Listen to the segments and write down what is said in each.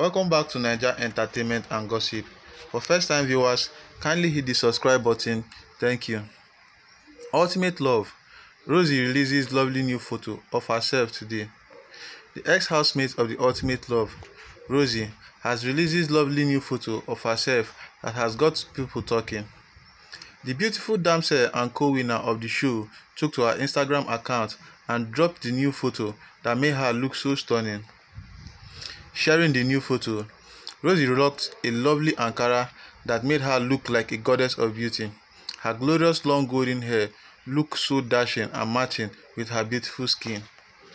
Welcome back to Naija Entertainment and Gossip. For first time viewers, kindly hit the subscribe button. Thank you. Ultimate Love. Rosie releases lovely new photo of herself today. The ex-housemate of the Ultimate Love, Rosie, has released this lovely new photo of herself that has got people talking. The beautiful damsel and co-winner of the show took to her Instagram account and dropped the new photo that made her look so stunning. Sharing the new photo, Rosie rocked a lovely Ankara that made her look like a goddess of beauty. Her glorious long golden hair looked so dashing and matching with her beautiful skin.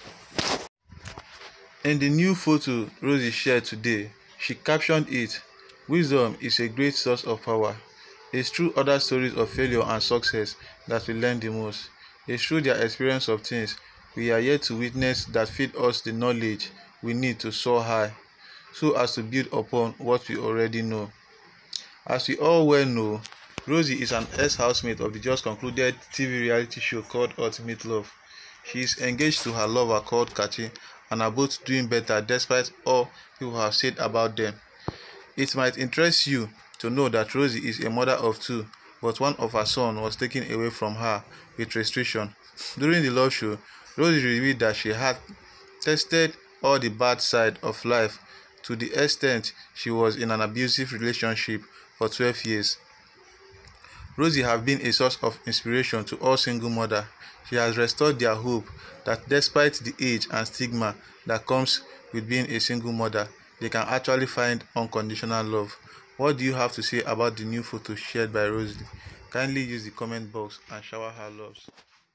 In the new photo Rosie shared today, she captioned it, "Wisdom is a great source of power. It's through other stories of failure and success that we learn the most. It's through their experience of things we are yet to witness that feed us the knowledge we need to soar high, so as to build upon what we already know." As we all well know, Rosie is an ex-housemate of the just concluded TV reality show called Ultimate Love. She is engaged to her lover called Kachi and are both doing better despite all people have said about them. It might interest you to know that Rosie is a mother of two, but one of her sons was taken away from her with restriction. During the love show, Rosie revealed that she had tested all the bad side of life to the extent she was in an abusive relationship for 12 years. Rosie has been a source of inspiration to all single mothers. She has restored their hope that despite the age and stigma that comes with being a single mother, they can actually find unconditional love. What do you have to say about the new photo shared by Rosie? Kindly use the comment box and shower her loves.